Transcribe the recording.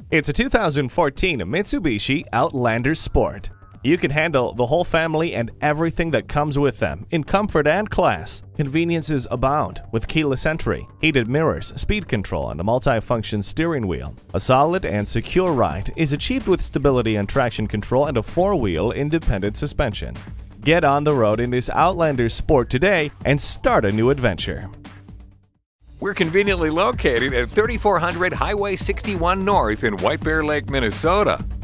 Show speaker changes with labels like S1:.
S1: It's a 2014 Mitsubishi Outlander Sport. You can handle the whole family and everything that comes with them in comfort and class. Conveniences abound with keyless entry, heated mirrors, speed control, and a multi-function steering wheel. A solid and secure ride is achieved with stability and traction control and a four-wheel independent suspension. Get on the road in this Outlander Sport today and start a new adventure.
S2: We're conveniently located at 3400 Highway 61 North in White Bear Lake, Minnesota.